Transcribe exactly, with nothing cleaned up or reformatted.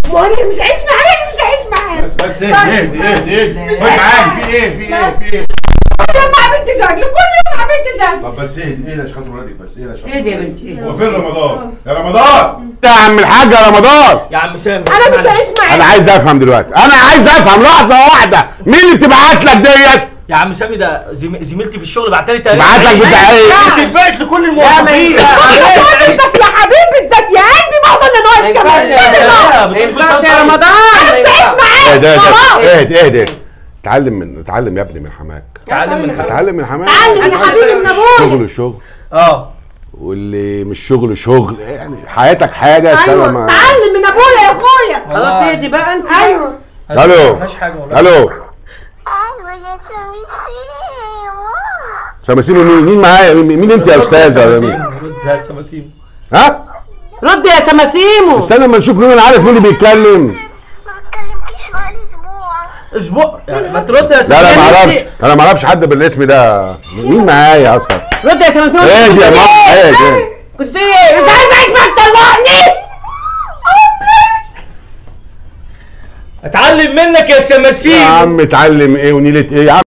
ما انا مش عايش معايا، انا مش عايش معايا. بس بس اهدي اهدي اهدي خد معاك. في ايه في ايه في ايه؟ كل يوم مع بنت شكل، كل يوم مع بنت شكل. طب بس اهدي اهدي عشان خاطر ولادك بس. اهدي عشان اهدي يا بنتي. هو فين رمضان؟ يا رمضان يا عم الحاج يا رمضان. يا عم سامي انا مش عايش معايا. انا عايز افهم دلوقتي، انا عايز افهم لحظه واحده، مين اللي بتبعت لك ديت؟ يا عم سامي ده زميلتي في الشغل بعتلي تقريبا. بعت لك بتاع ايه؟ بتتبعت لكل الموظفين. بالذات يا حبيبي، بالذات يا قلبي، ما هو اللي ناقص كمان. ما ينفعش يا رمضان. انا مش عايش معاك. اهدي اهدي اهدي. اتعلم من اتعلم يا ابني من حماك. اتعلم من حماك. اتعلم من حماك. اتعلم يا حبيبي من ابويا. شغل شغل. اه واللي مش شغل شغل، يعني حياتك حاجه. ايوه اتعلم من ابويا يا اخويا. خلاص اهدي بقى انت. ايوه. الو ما فيهاش حاجه والله. الو ايوه يا سمسيمو. سماسيمو مين؟ مين معايا؟ مين انت يا استاذه؟ رد يا سماسيم. ها؟ رد يا سماسيمو. استنى اما نشوف مين. انا عارف مين اللي بيتكلم. ما بتكلمكيش بقالي اسبوع. اسبوع؟ يعني ما ترد يا لا سماسيم. لا ما اعرفش، انا ما اعرفش حد بالاسم ده. مين معايا اصلا؟ رد يا سماسيمو. اهدي يا ماما اهدي. كنت بتقولي ايه؟ مش عايز اعيش معاك، طلقني. اتعلم منك يا سماسيم. يا عم اتعلم ايه ونيلة ايه يا عم؟